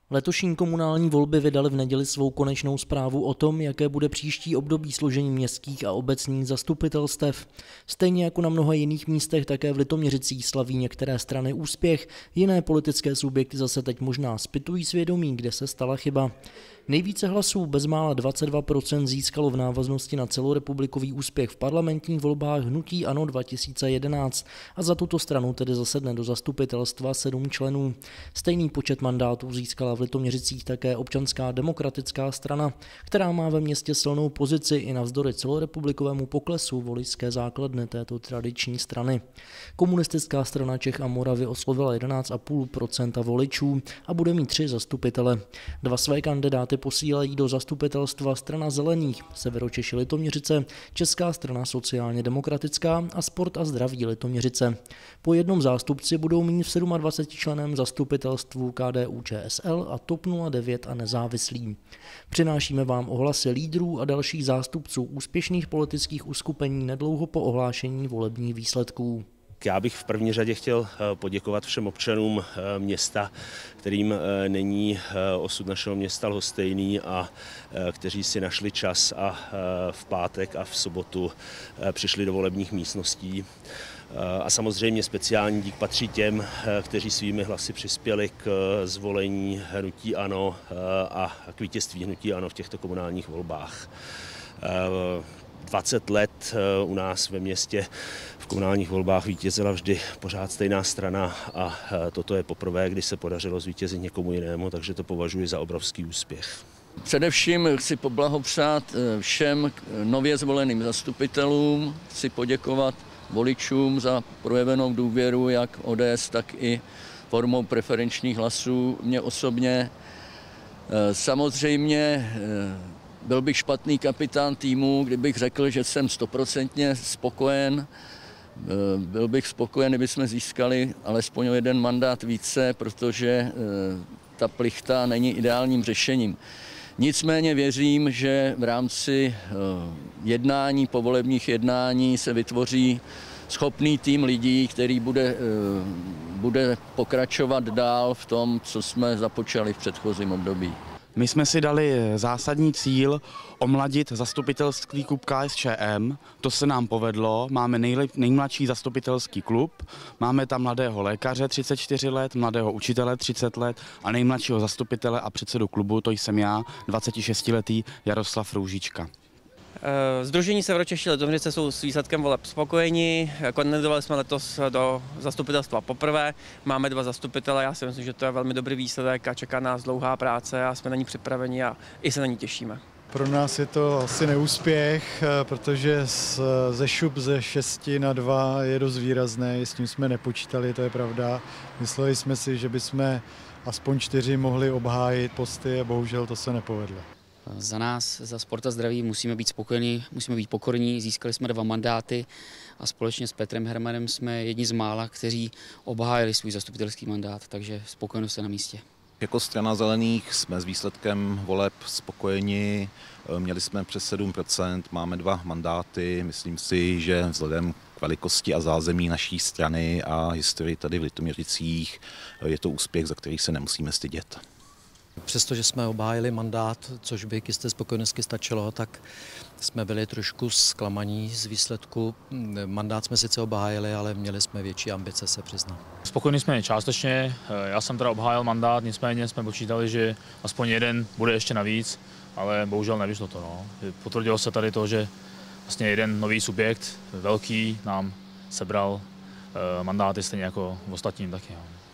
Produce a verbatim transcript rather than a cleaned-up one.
Letošní komunální volby vydaly v neděli svou konečnou zprávu o tom, jaké bude příští období složení městských a obecních zastupitelstev. Stejně jako na mnoha jiných místech, také v Litoměřicích slaví některé strany úspěch, jiné politické subjekty zase teď možná zpytují svědomí, kde se stala chyba. Nejvíce hlasů, bezmála dvacet dva procent, získalo v návaznosti na celorepublikový úspěch v parlamentních volbách hnutí ANO dva tisíce jedenáct a za tuto stranu tedy zasedne do zastupitelstva sedm členů. Stejný počet mandátů získala v Litoměřicích také Občanská demokratická strana, která má ve městě silnou pozici i navzdory celorepublikovému poklesu voličské základny této tradiční strany. Komunistická strana Čech a Moravy oslovila jedenáct celá pět procenta voličů a bude mít tři zastupitele. Dva své kandidáty posílají do zastupitelstva strana Zelených, Severočeši Litoměřice, Česká strana sociálně demokratická a Sport a zdraví Litoměřice. Po jednom zástupci budou mít v dvacetisedmičlenném zastupitelstvu K D U Č S L a T O P nula devět a nezávislí. Přinášíme vám ohlasy lídrů a dalších zástupců úspěšných politických uskupení nedlouho po ohlášení volebních výsledků. Já bych v první řadě chtěl poděkovat všem občanům města, kterým není osud našeho města lhostejný a kteří si našli čas a v pátek a v sobotu přišli do volebních místností. A samozřejmě speciální dík patří těm, kteří svými hlasy přispěli k zvolení hnutí ANO a k vítězství hnutí ANO v těchto komunálních volbách. dvacet let u nás ve městě v komunálních volbách vítězila vždy pořád stejná strana a toto je poprvé, kdy se podařilo zvítězit někomu jinému, takže to považuji za obrovský úspěch. Především chci poblahopřát všem nově zvoleným zastupitelům, chci poděkovat voličům za projevenou důvěru jak O D S, tak i formou preferenčních hlasů. Mě osobně samozřejmě byl bych špatný kapitán týmu, kdybych řekl, že jsem stoprocentně spokojen. Byl bych spokojen, kdyby jsme získali alespoň o jeden mandát více, protože ta plichta není ideálním řešením. Nicméně věřím, že v rámci jednání, povolebních jednání se vytvoří schopný tým lidí, který bude, bude pokračovat dál v tom, co jsme započali v předchozím období. My jsme si dali zásadní cíl omladit zastupitelský klub K S Č M. To se nám povedlo. Máme nejlep, nejmladší zastupitelský klub. Máme tam mladého lékaře třicet čtyři let, mladého učitele třicet let a nejmladšího zastupitele a předsedu klubu, to jsem já, dvacetišestiletý Jaroslav Růžička. Sdružení Severočeši Litoměřice jsou s výsledkem voleb spokojeni. Kandidovali jsme letos do zastupitelstva poprvé. Máme dva zastupitele, já si myslím, že to je velmi dobrý výsledek a čeká nás dlouhá práce a jsme na ní připraveni a i se na ní těšíme. Pro nás je to asi neúspěch, protože ze šup ze šesti na dva je dost výrazné, s tím jsme nepočítali, to je pravda. Mysleli jsme si, že bychom aspoň čtyři mohli obhájit posty a bohužel to se nepovedlo. Za nás, za Sport a zdraví, musíme být spokojení, musíme být pokorní. Získali jsme dva mandáty a společně s Petrem Hermanem jsme jedni z mála, kteří obhájili svůj zastupitelský mandát, takže spokojenost je na místě. Jako strana Zelených jsme s výsledkem voleb spokojeni, měli jsme přes sedm procent, máme dva mandáty, myslím si, že vzhledem k velikosti a zázemí naší strany a historii tady v Litoměřicích je to úspěch, za který se nemusíme stydět. Přestože jsme obhájili mandát, což by k jisté spokojenosti stačilo, tak jsme byli trošku zklamaní z výsledku. Mandát jsme sice obhájili, ale měli jsme větší ambice, se přiznám. Spokojení jsme částečně, já jsem teda obhájil mandát, nicméně jsme počítali, že aspoň jeden bude ještě navíc, ale bohužel nevyšlo to. No. Potvrdilo se tady to, že vlastně jeden nový subjekt, velký, nám sebral mandáty stejně jako v ostatním taky. No.